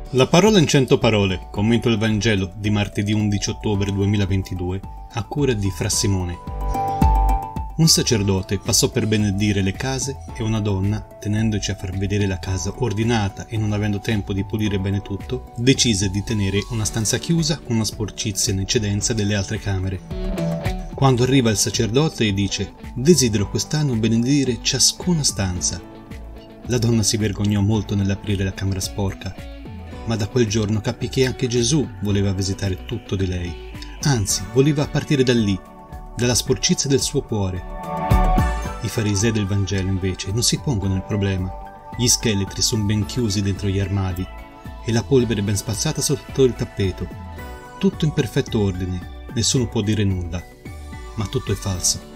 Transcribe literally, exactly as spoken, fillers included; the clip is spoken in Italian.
La parola in cento parole, commento il Vangelo di martedì undici ottobre duemilaventidue, a cura di Fra Simone. Un sacerdote passò per benedire le case e una donna, tenendoci a far vedere la casa ordinata e non avendo tempo di pulire bene tutto, decise di tenere una stanza chiusa con una sporcizia in eccedenza delle altre camere. Quando arriva il sacerdote e dice: «Desidero quest'anno benedire ciascuna stanza», la donna si vergognò molto nell'aprire la camera sporca, ma da quel giorno capì che anche Gesù voleva visitare tutto di lei, anzi voleva partire da lì, dalla sporcizia del suo cuore. I farisei del Vangelo invece non si pongono il problema, gli scheletri sono ben chiusi dentro gli armadi e la polvere ben spazzata sotto il tappeto, tutto in perfetto ordine, nessuno può dire nulla, ma tutto è falso.